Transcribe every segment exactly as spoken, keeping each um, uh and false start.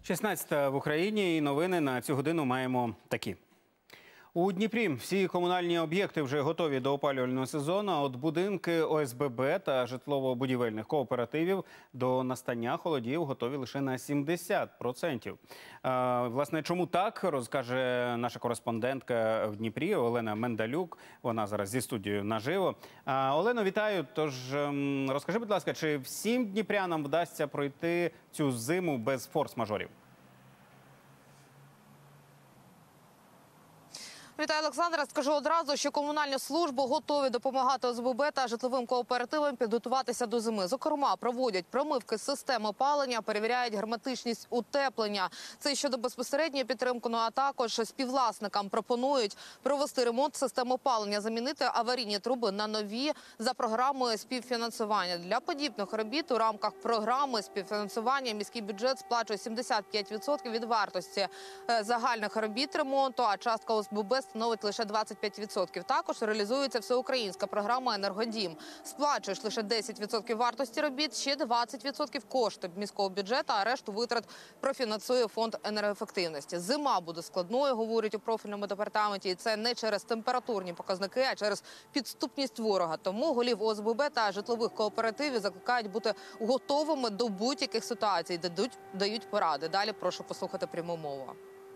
шістнадцята в Україні, і новини на цю годину маємо такі. У Дніпрі всі комунальні об'єкти вже готові до опалювального сезону, а от будинки О С Б Б та житлово-будівельних кооперативів до настання холодів готові лише на сімдесят відсотків. Власне, чому так, розкаже наша кореспондентка в Дніпрі Олена Мендалюк. Вона зараз зі студією наживо. Олено, вітаю. Тож розкажи, будь ласка, чи всім дніпрянам вдасться пройти цю зиму без форс-мажорів? Вітаю, Олександра. Скажу одразу, що комунальні служби готові допомагати О С Б Б та житловим кооперативам підготуватися до зими. Зокрема, проводять промивки систем опалення, перевіряють герметичність утеплення. Це щодо безпосередньої підтримки, ну а також співвласникам пропонують провести ремонт систем опалення, замінити аварійні труби на нові за програмою співфінансування. Для подібних робіт у рамках програми співфінансування міський бюджет сплачує сімдесят п'ять відсотків від вартості загальних робіт ремонту, а частка О С Б Б становить лише двадцять п'ять відсотків. Також реалізується всеукраїнська програма «Енергодім». Сплачуєш лише десять відсотків вартості робіт, ще двадцять відсотків коштів міського бюджету, а решту витрат профінансує фонд енергоефективності. Зима буде складною, говорять у профільному департаменті, і це не через температурні показники, а через підступність ворога. Тому голів О С Б Б та житлових кооперативів закликають бути готовими до будь-яких ситуацій, дадуть, дають поради. Далі прошу послухати пряму мову.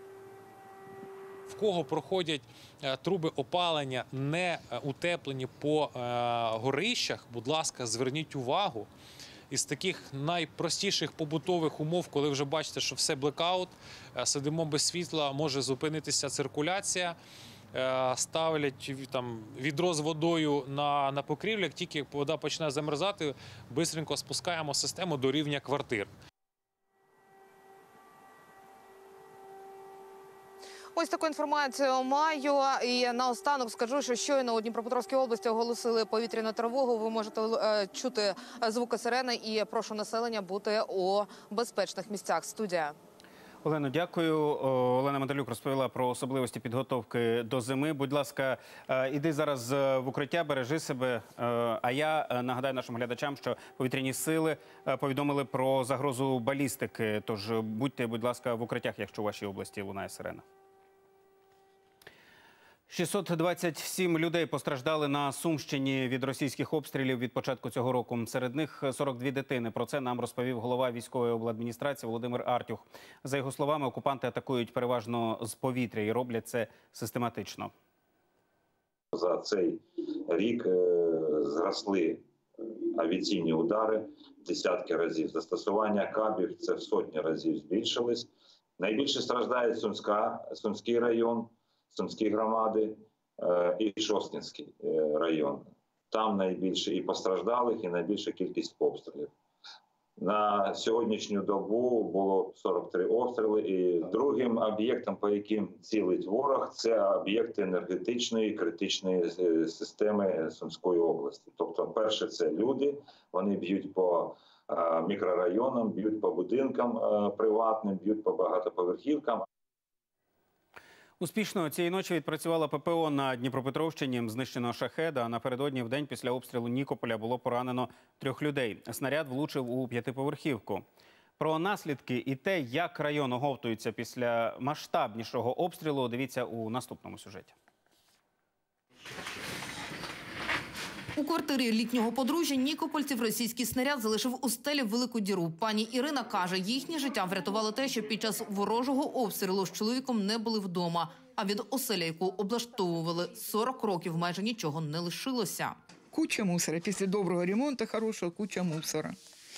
В кого проходять труби опалення не утеплені по горищах, будь ласка, зверніть увагу. Із таких найпростіших побутових умов, коли вже бачите, що все блекаут, сидимо без світла, може зупинитися циркуляція, ставлять там відро з водою на, на покрівлю, як тільки вода почне замерзати, бистренько спускаємо систему до рівня квартир. Ось таку інформацію маю. І наостанок скажу, що щойно у Дніпропетровській області оголосили повітряну тривогу. Ви можете е, чути звуки сирени і прошу населення бути у безпечних місцях. Студія. Олено, дякую. Олена Мендалюк розповіла про особливості підготовки до зими. Будь ласка, іди зараз в укриття, бережи себе. А я нагадаю нашим глядачам, що повітряні сили повідомили про загрозу балістики. Тож будьте, будь ласка, в укриттях, якщо у вашій області лунає сирена. шістсот двадцять сім людей постраждали на Сумщині від російських обстрілів від початку цього року. Серед них сорок дві дитини. Про це нам розповів голова військової обладміністрації Володимир Артюх. За його словами, окупанти атакують переважно з повітря і роблять це систематично. За цей рік зросли авіаційні удари десятки разів. Застосування кабів – це в сотні разів збільшилось. Найбільше страждає Сумська, Сумський район, Сумські громади е, і Шосткінський е, район. Там найбільше і постраждалих, і найбільша кількість обстрілів. На сьогоднішню добу було сорок три обстріли. І другим об'єктом, по яким цілить ворог, це об'єкти енергетичної критичної системи Сумської області. Тобто, перше, це люди, вони б'ють по е, мікрорайонам, б'ють по будинкам е, приватним, б'ють по багатоповерхівкам. Успішно цієї ночі відпрацювала П П О на Дніпропетровщині. Знищено шахеда, а напередодні в день після обстрілу Нікополя було поранено трьох людей. Снаряд влучив у п'ятиповерхівку. Про наслідки і те, як район оговтується після масштабнішого обстрілу, дивіться у наступному сюжеті. У квартирі літнього подружжя нікопольців російський снаряд залишив у стелі велику діру. Пані Ірина каже, їхнє життя врятувало те, що під час ворожого обстрілу з чоловіком не були вдома. А від оселя, яку облаштовували сорок років, майже нічого не лишилося. Куча мусора. Після доброго ремонту хорошого куча мусора.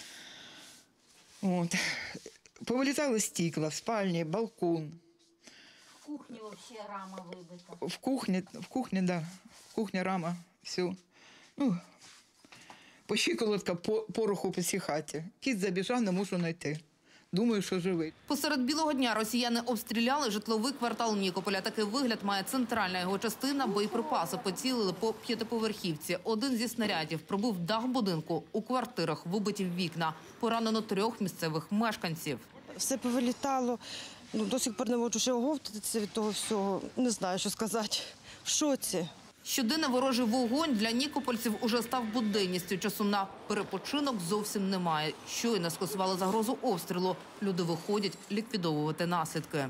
От. Повилітали стекла в спальні, балкон. В кухні взагалі рама вибита. В кухні, в кухні, да. В кухні рама, все. Ну, по щиколотка пороху по всій хаті. Кіт забіжав, не можу знайти. Думаю, що живий. Посеред білого дня росіяни обстріляли житловий квартал Нікополя. Такий вигляд має центральна його частина. Боєприпаси поцілили по п'ятиповерхівці. Один зі снарядів пробив дах будинку. У квартирах вибиті вікна. Поранено трьох місцевих мешканців. Все повилітало. Ну, до сих пор не можу ще оговтатися від того всього. Не знаю, що сказати. В шоці. Щоденний ворожий вогонь для нікопольців уже став буденністю. Часу на перепочинок зовсім немає. Щойно скасували загрозу обстрілу. Люди виходять ліквідовувати наслідки.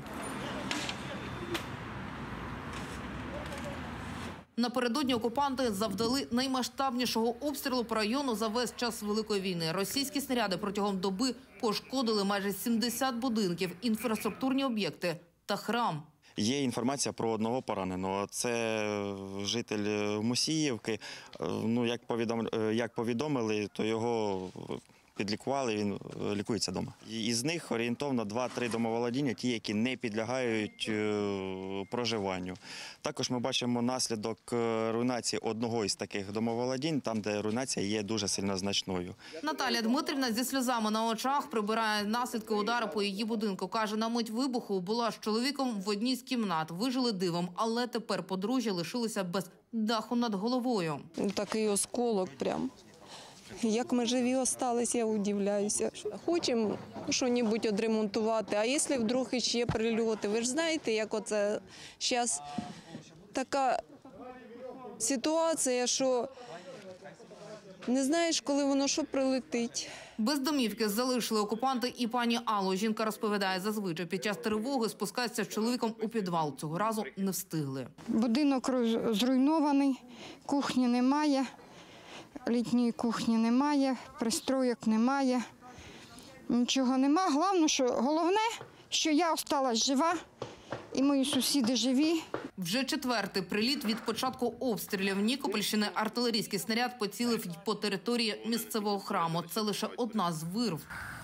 Напередодні окупанти завдали наймасштабнішого обстрілу по району за весь час Великої війни. Російські снаряди протягом доби пошкодили майже сімдесят будинків, інфраструктурні об'єкти та храм. Є інформація про одного пораненого. Це житель Мусіївки. Ну, як повідомили, як повідомили, то його підлікували, він лікується вдома. Із них орієнтовно два-три домоволодіння, ті, які не підлягають проживанню. Також ми бачимо наслідок руйнації одного із таких домоволодінь, там, де руйнація є дуже сильно значною. Наталія Дмитрівна зі сльозами на очах прибирає наслідки удару по її будинку. Каже, на мить вибуху була з чоловіком в одній з кімнат. Вижили дивом, але тепер подружжя лишилося без даху над головою. Такий осколок прям. Як ми живі остались, я удивляюся. Хочемо щось відремонтувати, а якщо вдруг іще прильоти? Ви ж знаєте, як оце зараз така ситуація, що не знаєш, коли воно що прилетить. Без домівки залишили окупанти і пані Аллу. Жінка розповідає, зазвичай під час тривоги спускатися з чоловіком у підвал. Цього разу не встигли. Будинок зруйнований, кухні немає. Літньої кухні немає, пристройок немає, нічого нема. Головне, що, головне, що я залишилась жива і мої сусіди живі. Вже четвертий приліт від початку обстрілів Нікопольщини. Артилерійський снаряд поцілив по території місцевого храму. Це лише одна з вирв.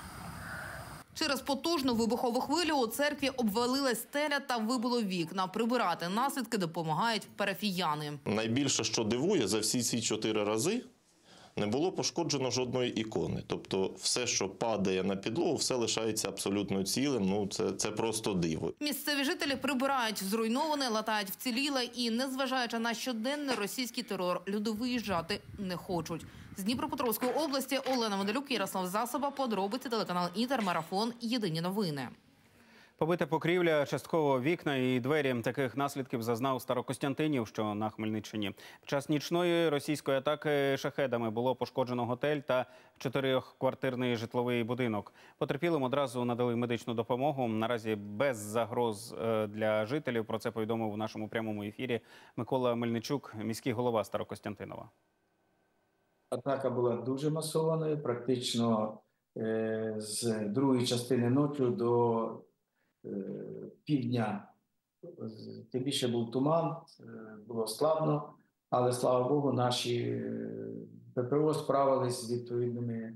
Через потужну вибухову хвилю у церкві обвалилась стеля та вибило вікна. Прибирати наслідки допомагають парафіяни. Найбільше, що дивує, за всі ці чотири рази не було пошкоджено жодної ікони. Тобто все, що падає на підлогу, все лишається абсолютно цілим. Ну, це, це просто диво. Місцеві жителі прибирають зруйноване, латають вціліле і, незважаючи на щоденний російський терор, люди виїжджати не хочуть. З Дніпропетровської області Олена Медалюк, Ярослав Засоба, подробиці, телеканал Інтер, Марафон, Єдині новини. Побита покрівля, частково вікна і двері. Таких наслідків зазнав Старокостянтинів, що на Хмельниччині. Під час нічної російської атаки шахедами було пошкоджено готель та чотирьохквартирний житловий будинок. Потерпілим одразу надали медичну допомогу. Наразі без загроз для жителів. Про це повідомив у нашому прямому ефірі Микола Мельничук, міський голова Старокостянтинова. Атака була дуже масованою, практично е з другої частини ночі до півдня. Тим більше був туман, було складно, але, слава Богу, наші ППО справились з відповідними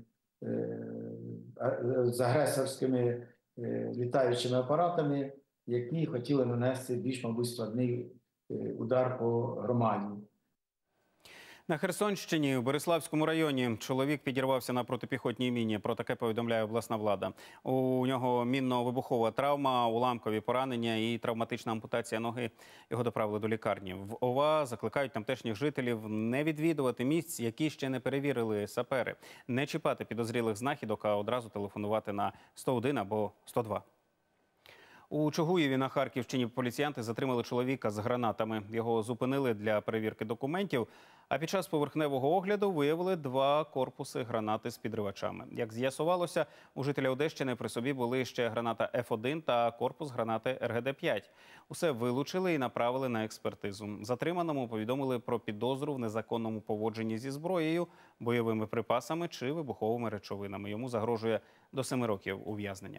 з агресорськими літаючими апаратами, які хотіли нанести більш, мабуть, складний удар по громаді. На Херсонщині, у Бориславському районі, чоловік підірвався на протипіхотній міні. Про таке повідомляє обласна влада. У нього мінно-вибухова травма, уламкові поранення і травматична ампутація ноги. Його доправили до лікарні. В ОВА закликають тамтешніх жителів не відвідувати місць, які ще не перевірили сапери. Не чіпати підозрілих знахідок, а одразу телефонувати на сто один або сто два. У Чугуєві на Харківщині поліціянти затримали чоловіка з гранатами. Його зупинили для перевірки документів, а під час поверхневого огляду виявили два корпуси гранати з підривачами. Як з'ясувалося, у жителя Одещини при собі були ще граната Ф один та корпус гранати Р Г Д п'ять. Усе вилучили і направили на експертизу. Затриманому повідомили про підозру в незаконному поводженні зі зброєю, бойовими припасами чи вибуховими речовинами. Йому загрожує до семи років ув'язнення.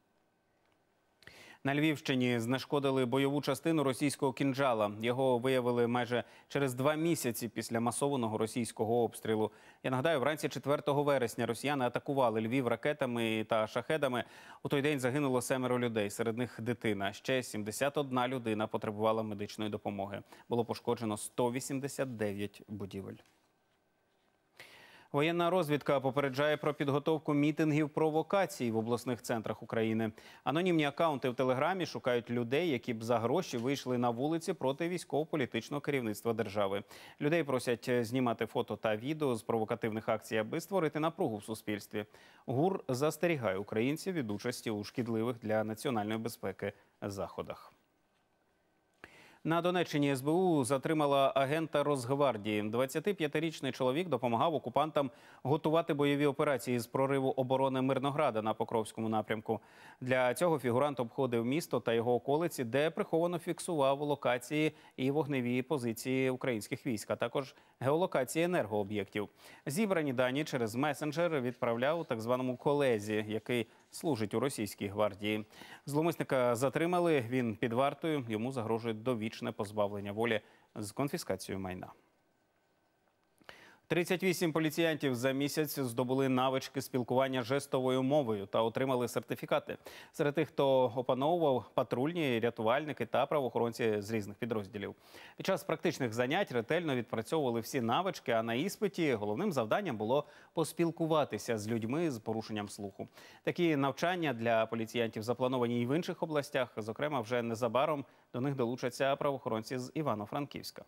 На Львівщині знешкодили бойову частину російського «Кінжала». Його виявили майже через два місяці після масованого російського обстрілу. Я нагадаю, вранці четвертого вересня росіяни атакували Львів ракетами та шахедами. У той день загинуло семеро людей, серед них дитина. Ще сімдесят одна людина потребувала медичної допомоги. Було пошкоджено сто вісімдесят дев'ять будівель. Воєнна розвідка попереджає про підготовку мітингів-провокацій в обласних центрах України. Анонімні акаунти в Телеграмі шукають людей, які б за гроші вийшли на вулиці проти військово-політичного керівництва держави. Людей просять знімати фото та відео з провокативних акцій, аби створити напругу в суспільстві. ГУР застерігає українців від участі у шкідливих для національної безпеки заходах. На Донеччині ес бе у затримала агента Росгвардії. двадцятип'ятирічний чоловік допомагав окупантам готувати бойові операції з прориву оборони Мирнограда на Покровському напрямку. Для цього фігурант обходив місто та його околиці, де приховано фіксував локації і вогневі позиції українських військ, а також геолокації енергооб'єктів. Зібрані дані через месенджер відправляв так званому колезі, який служить у російській гвардії. Зловмисника затримали, він під вартою, йому загрожує довічне позбавлення волі з конфіскацією майна. тридцять вісім поліціянтів за місяць здобули навички спілкування жестовою мовою та отримали сертифікати. Серед тих, хто опановував, патрульні, рятувальники та правоохоронці з різних підрозділів. Під час практичних занять ретельно відпрацьовували всі навички, а на іспиті головним завданням було поспілкуватися з людьми з порушенням слуху. Такі навчання для поліціянтів заплановані і в інших областях. Зокрема, вже незабаром до них долучаться правоохоронці з Івано-Франківська.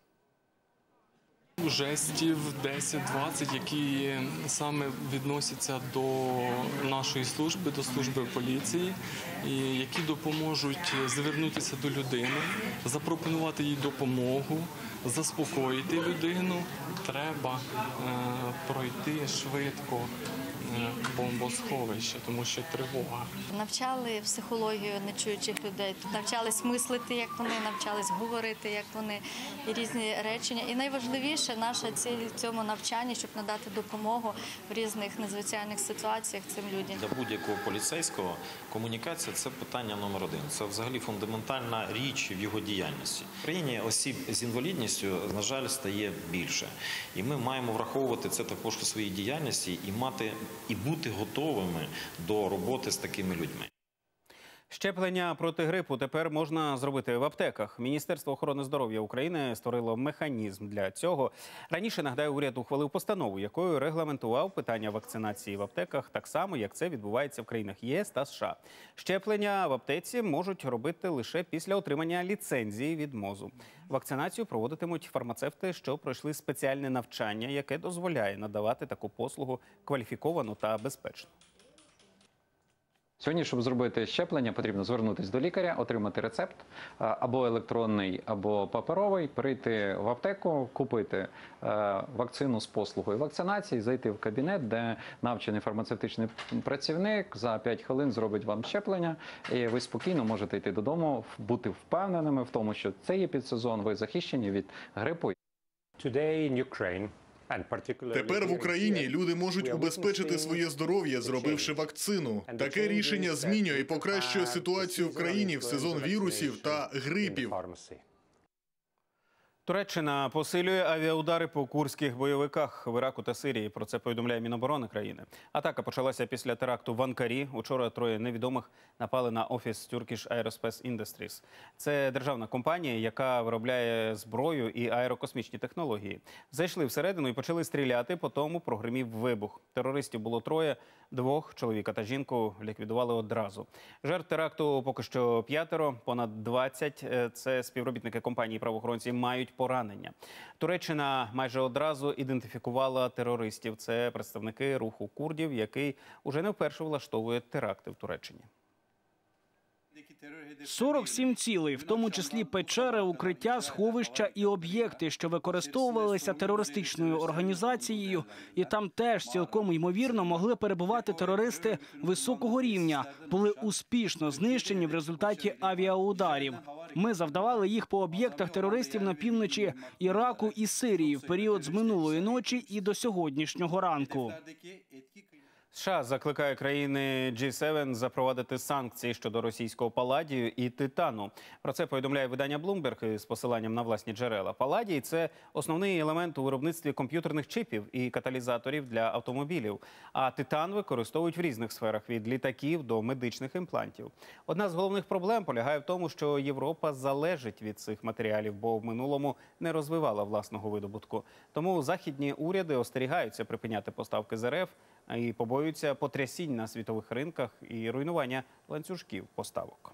Жестів десять-двадцять, які саме відносяться до нашої служби, до служби поліції, і які допоможуть звернутися до людини, запропонувати їй допомогу, заспокоїти людину. Треба е, пройти швидко бомбосховище, тому що тривога. Навчали психологію нечуючих людей, навчались мислити, як вони, навчались говорити, як вони, і різні речення. І найважливіше, наша ціль в цьому навчанні, щоб надати допомогу в різних надзвичайних ситуаціях цим людям. Для будь-якого поліцейського комунікація – це питання номер один. Це взагалі фундаментальна річ в його діяльності. В країні осіб з інвалідністю, на жаль, стає більше. І ми маємо враховувати це також у своїй діяльності і мати і бути готовими до роботи з такими людьми. Щеплення проти грипу тепер можна зробити в аптеках. Міністерство охорони здоров'я України створило механізм для цього. Раніше, нагадаю, уряд ухвалив постанову, якою регламентував питання вакцинації в аптеках, так само, як це відбувається в країнах є ес та США. Щеплення в аптеці можуть робити лише після отримання ліцензії від МОЗу. Вакцинацію проводитимуть фармацевти, що пройшли спеціальне навчання, яке дозволяє надавати таку послугу кваліфіковано та безпечно. Сьогодні, щоб зробити щеплення, потрібно звернутися до лікаря, отримати рецепт, або електронний, або паперовий, прийти в аптеку, купити вакцину з послугою вакцинації, зайти в кабінет, де навчений фармацевтичний працівник за п'ять хвилин зробить вам щеплення, і ви спокійно можете йти додому, бути впевненими в тому, що це є підсезон, ви захищені від грипу. Тепер в Україні люди можуть убезпечити своє здоров'я, зробивши вакцину. Таке рішення змінює і покращує ситуацію в країні в сезон вірусів та грипів. Туреччина посилює авіаудари по курдських бойовиках в Іраку та Сирії. Про це повідомляє Міноборони країни. Атака почалася після теракту в Анкарі. Учора троє невідомих напали на офіс Turkish Aerospace Industries. Це державна компанія, яка виробляє зброю і аерокосмічні технології. Зайшли всередину і почали стріляти, потім прогримів вибух. Терористів було троє, двох, чоловіка та жінку, ліквідували одразу. Жертв теракту поки що п'ятеро, понад двадцять. Це співробітники компанії правоохоронці мають поранення. Туреччина майже одразу ідентифікувала терористів. Це представники руху курдів, який уже не вперше влаштовує теракти в Туреччині. сорок сім цілей, в тому числі печери, укриття, сховища і об'єкти, що використовувалися терористичною організацією. І там теж цілком ймовірно могли перебувати терористи високого рівня, були успішно знищені в результаті авіаударів. Ми завдавали їх по об'єктах терористів на півночі Іраку і Сирії в період з минулої ночі і до сьогоднішнього ранку. США закликає країни джі севен запровадити санкції щодо російського паладію і титану. Про це повідомляє видання Bloomberg з посиланням на власні джерела. Паладій – це основний елемент у виробництві комп'ютерних чипів і каталізаторів для автомобілів. А титан використовують в різних сферах – від літаків до медичних імплантів. Одна з головних проблем полягає в тому, що Європа залежить від цих матеріалів, бо в минулому не розвивала власного видобутку. Тому західні уряди остерігаються припиняти поставки з РФ і побоюються потрясінь на світових ринках і руйнування ланцюжків поставок.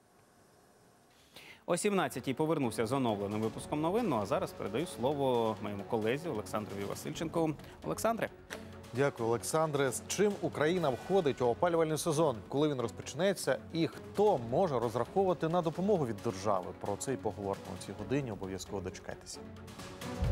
О сімнадцятій повернуся з оновленим випуском новин. Ну а зараз передаю слово моєму колезі Олександрові Васильченку. Олександре. Дякую, Олександре. З чим Україна входить у опалювальний сезон? Коли він розпочнеться? І хто може розраховувати на допомогу від держави? Про це і поговоримо у цій годині. Обов'язково дочекайтеся.